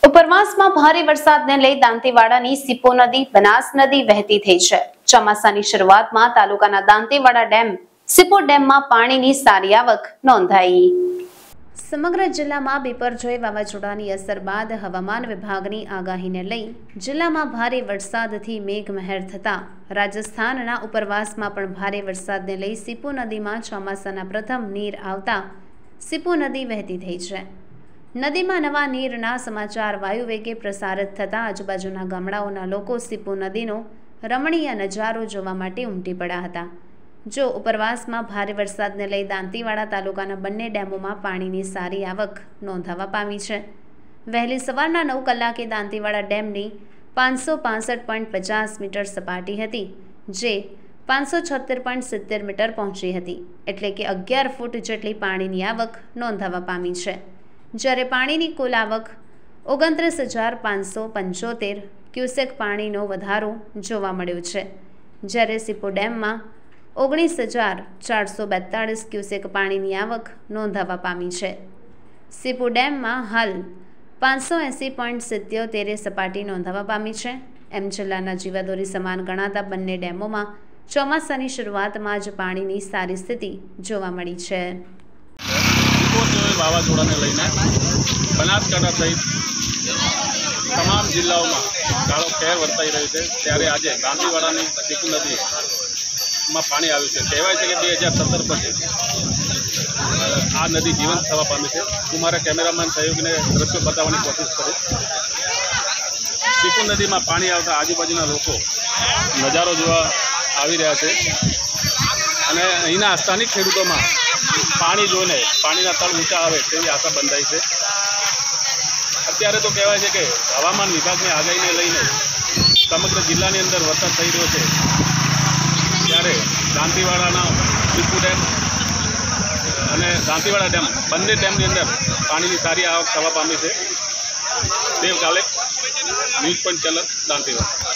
ઉપરવાસમાં ભારે વરસાદને લઈ દાંતીવાડાની સિપો નદી બનાસ નદી વહેતી થઈ છે। ચોમાસાની શરૂઆતમાં તાલુકાના દાંતીવાડા ડેમ સિપો ડેમમાં પાણીની સારી આવક નોંધાઈ। સમગ્ર જિલ્લામાં બિપરજોય વાવાઝોડાની અસર બાદ હવામાન વિભાગની આગાહીને લઈ જિલ્લામાં ભારે વરસાદથી મેઘમહેર થતા રાજસ્થાનના ઉપરવાસમાં પણ ભારે વરસાદને લઈ સિપો નદીમાં ચોમાસાના પ્રથમ નીર આવતા સિપો નદી વહેતી થઈ છે। નદીમાં નવા નીરના સમાચાર વાયુવેગે પ્રસારિત થતા આજુબાજુના ગામડાઓના લોકો સિપો નદીનો રમણીય નજારો જોવા માટે ઉમટી પડ્યા હતા। જો ઉપરવાસમાં ભારે વરસાદને લઈ દાંતીવાડા તાલુકાના બંને ડેમોમાં પાણીની સારી આવક નોંધાવા પામી છે। વહેલી સવારના 9 કલાકે દાંતીવાડા ડેમની 565.50 મીટર સપાટી હતી, જે 576.70 મીટર પહોંચી હતી, એટલે કે 11 ફૂટ જેટલી પાણીની આવક નોંધાવા પામી છે। જ્યારે પાણીની કુલ આવક 29,575 ક્યુસેક પાણીનો વધારો જોવા મળ્યો છે। જ્યારે સિપો ડેમમાં 19,442 ક્યુસેક પાણીની આવક નોંધાવા પામી છે। સિપો ડેમમાં હાલ 580.77 સપાટી નોંધાવા પામી છે। એમ જિલ્લાના જીવાદોરી સમાન ગણાતા બંને ડેમોમાં ચોમાસાની શરૂઆતમાં જ પાણીની સારી સ્થિતિ જોવા મળી છે। વાવાઝોડાને લઈને બનાસકાંઠા સહિત તમામ જિલ્લાઓમાં ગાળો કહેર વર્તાઈ રહ્યો છે, ત્યારે આજે દાંતીવાડાની સિપો નદીમાં પાણી આવ્યું છે। કહેવાય છે કે 2017 પછી આ નદી જીવંત થવા પામી છે। હું મારા કેમેરામેન સહયોગીને દ્રશ્યો બતાવવાની કોશિશ કરીશ। સિપો નદીમાં પાણી આવતા આજુબાજુના લોકો નજારો જોવા આવી રહ્યા છે અને અહીંના સ્થાનિક ખેડૂતોમાં પાણી જોઈને પાણીના તળ ઊંચા આવે તેવી આશા બંધાઈ છે। અત્યારે તો કહેવાય છે કે હવામાન વિભાગની આગાહીને લઈને સમગ્ર જિલ્લાની અંદર વરસાદ થઈ રહ્યો છે, ત્યારે દાંતીવાડાના સિપો ડેમ અને દાંતીવાડા ડેમ બંને ડેમની અંદર પાણીની સારી આવક થવા પામી છે। દેવ કાલે ન્યૂઝ પોઈન્ટ ચેનલ દાંતીવાડા।